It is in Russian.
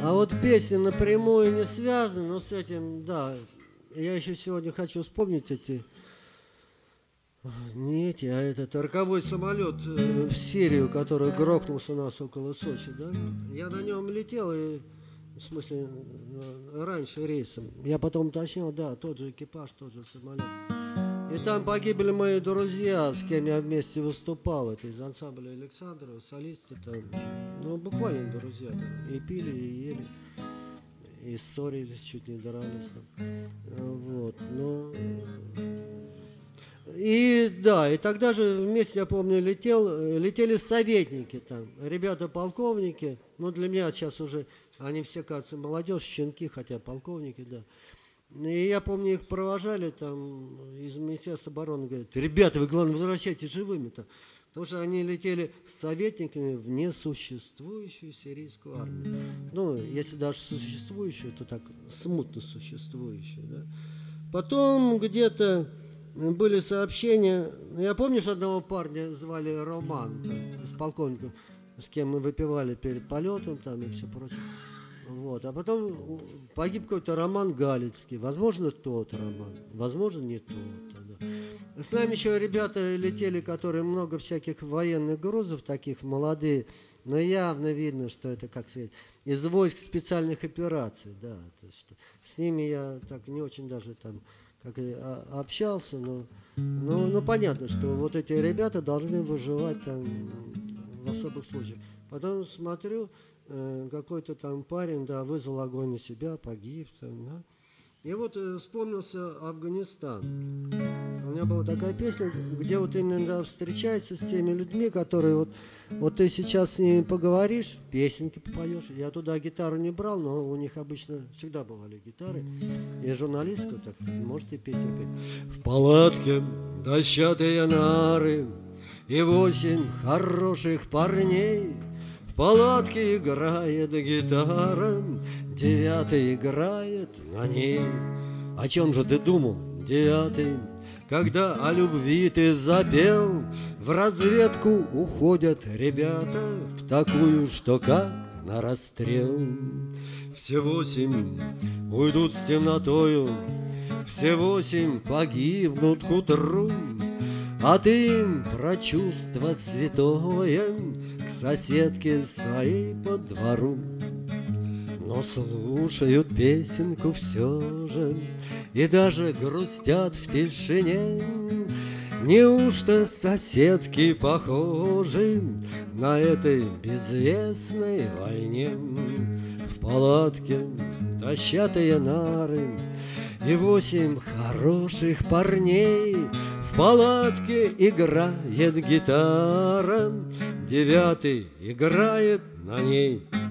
А вот песня напрямую не связана, но с этим, да. Я еще сегодня хочу вспомнить эти... Не эти, а этот роковой самолет в Сирию, который грохнулся у нас около Сочи, да? Я на нем летел, и, в смысле, раньше рейсом. Я потом уточнил, да, тот же экипаж, тот же самолет. И там погибли мои друзья, с кем я вместе выступал. Это из ансамбля Александрова, солисты там. Ну, буквально друзья там. И пили, и ели, и ссорились, чуть не дрались там. Вот, но... И да, и тогда же вместе, я помню, летели советники там, ребята-полковники, ну для меня сейчас уже, они все, кажется, молодежь, щенки, хотя полковники, да. И я помню, их провожали там из Министерства обороны, говорят, ребята, вы, главное, возвращайтесь живыми-то, потому что они летели с советниками в несуществующую сирийскую армию. Ну, если даже существующую, то так смутно существующую, да. Потом где-то были сообщения. Я помню, что одного парня звали Роман, там, из полковников, с кем мы выпивали перед полетом там, и все прочее. Вот. А потом погиб какой-то Роман Галицкий. Возможно, тот Роман, возможно, не тот. Да. С нами еще ребята летели, которые много всяких военных грузов, таких молодые, но явно видно, что это, как сказать, из войск специальных операций. Да. То есть, с ними я так не очень даже там как и общался, но понятно, что вот эти ребята должны выживать там в особых случаях. Потом смотрю, какой-то там парень, да, вызвал огонь на себя, погиб там, да. И вот вспомнился Афганистан. У меня была такая песня, где вот именно, да, встречается с теми людьми, которые вот ты сейчас с ними поговоришь, песенки попоешь. Я туда гитару не брал, но у них обычно всегда бывали гитары. И журналисты, так можете песню петь. В палатке дощатые нары и 8 хороших парней. В палатке играет гитара, 9-й играет на ней. О чем же ты думал, 9-й, когда о любви ты запел? В разведку уходят ребята, в такую, что как на расстрел. Все 8 уйдут с темнотою, все 8 погибнут к утру. А ты им про чувство святое к соседке своей по двору. Но слушают песенку все же и даже грустят в тишине. Неужто соседки похожи на этой безвестной войне? В палатке дощатые нары и 8 хороших парней. В палатке играет гитара, 9-й играет на ней.